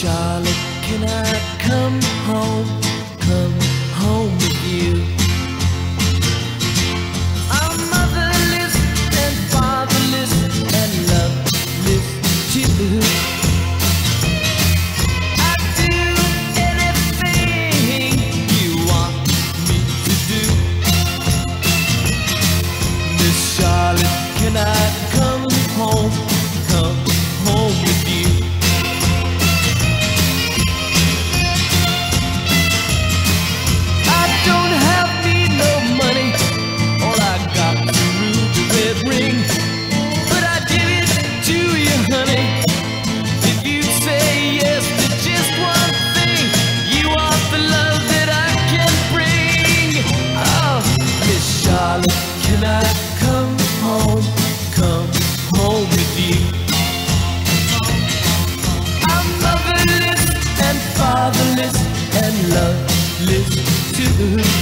Charlotte, can I come home with you? I'm motherless and fatherless and loveless too. I'd do anything you want me to do. Miss Charlotte, can I come home with you? Can I come home with you? I'm motherless and fatherless and loveless too.